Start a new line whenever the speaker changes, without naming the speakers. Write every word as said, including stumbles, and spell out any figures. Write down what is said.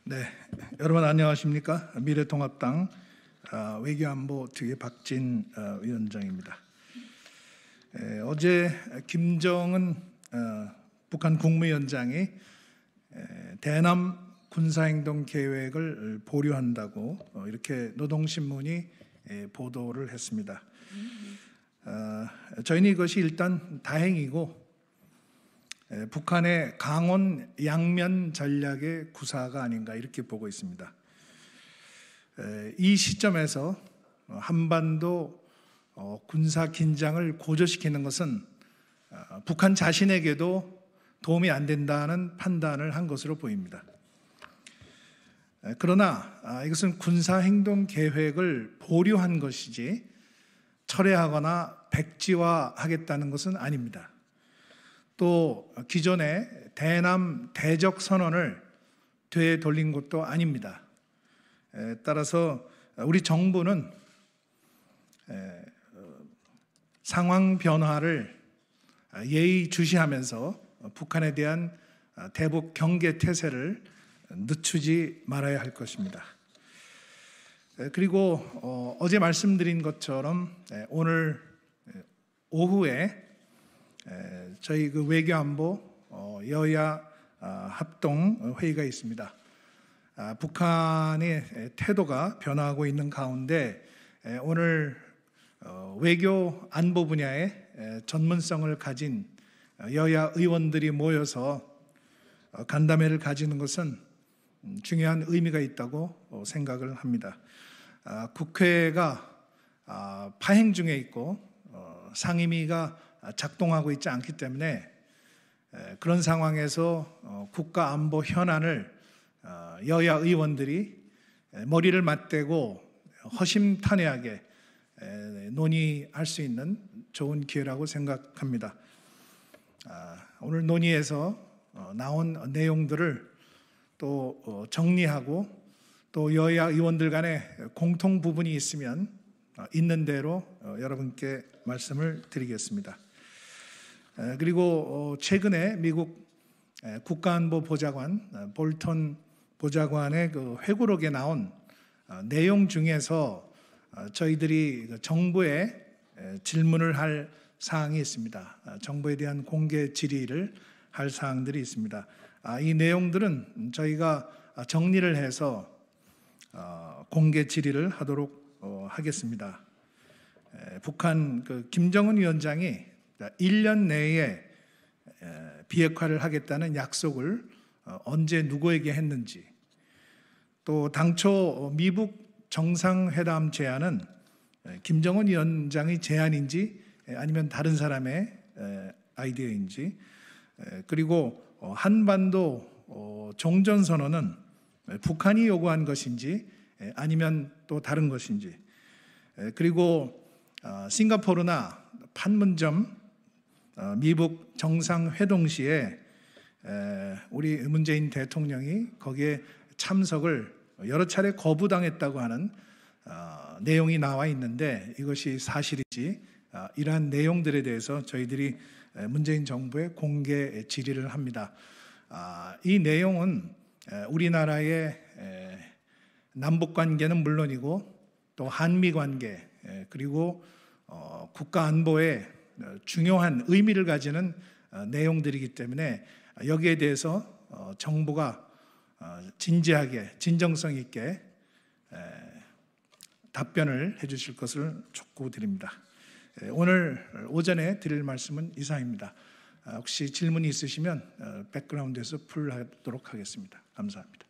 네, 여러분 안녕하십니까? 미래통합당 외교안보 특위 박진 위원장입니다. 에, 어제 김정은 어, 북한 국무위원장이 에, 대남 군사행동 계획을 보류한다고 어, 이렇게 노동신문이 에, 보도를 했습니다. 어, 저희는 이것이 일단 다행이고 에, 북한의 강원 양면 전략의 구사가 아닌가 이렇게 보고 있습니다. 에, 이 시점에서 한반도 어, 군사 긴장을 고조시키는 것은 어, 북한 자신에게도 도움이 안 된다는 판단을 한 것으로 보입니다. 에, 그러나 아, 이것은 군사행동 계획을 보류한 것이지 철회하거나 백지화하겠다는 것은 아닙니다. 또 기존의 대남 대적 선언을 되돌린 것도 아닙니다. 에, 따라서 우리 정부는 에, 상황 변화를 예의주시하면서 북한에 대한 대북 경계 태세를 늦추지 말아야 할 것입니다. 에, 그리고 어, 어제 말씀드린 것처럼 에, 오늘 오후에 에, 저희 그 외교안보 여야 합동 회의가 있습니다. 아, 북한의 태도가 변화하고 있는 가운데 에, 오늘 어, 외교 안보 분야의 에, 전문성을 가진 여야 의원들이 모여서 어, 간담회를 가지는 것은 음, 중요한 의미가 있다고 어, 생각을 합니다. 아, 국회가 아, 파행 중에 있고 어, 상임위가 작동하고 있지 않기 때문에 그런 상황에서 국가안보 현안을 여야 의원들이 머리를 맞대고 허심탄회하게 논의할 수 있는 좋은 기회라고 생각합니다. 오늘 논의에서 나온 내용들을 또 정리하고 또 여야 의원들 간에 공통 부분이 있으면 있는 대로 여러분께 말씀을 드리겠습니다. 그리고 최근에 미국 국가안보 보좌관 볼턴 보좌관의 그 회고록에 나온 내용 중에서 저희들이 정부에 질문을 할 사항이 있습니다. 정부에 대한 공개 질의를 할 사항들이 있습니다. 이 내용들은 저희가 정리를 해서 공개 질의를 하도록 하겠습니다. 북한 그 김정은 위원장이 일 년 내에 비핵화를 하겠다는 약속을 언제 누구에게 했는지, 또 당초 미북 정상회담 제안은 김정은 위원장의 제안인지 아니면 다른 사람의 아이디어인지, 그리고 한반도 종전선언은 북한이 요구한 것인지 아니면 또 다른 것인지, 그리고 싱가포르나 판문점 미북 정상회동 시에 우리 문재인 대통령이 거기에 참석을 여러 차례 거부당했다고 하는 내용이 나와 있는데 이것이 사실인지 이러한 내용들에 대해서 저희들이 문재인 정부에 공개 질의를 합니다. 이 내용은 우리나라의 남북관계는 물론이고 또 한미관계 그리고 국가안보에 중요한 의미를 가지는 내용들이기 때문에 여기에 대해서 정부가 진지하게 진정성 있게 답변을 해 주실 것을 촉구드립니다. 오늘 오전에 드릴 말씀은 이상입니다. 혹시 질문이 있으시면 백그라운드에서 풀하도록 하겠습니다. 감사합니다.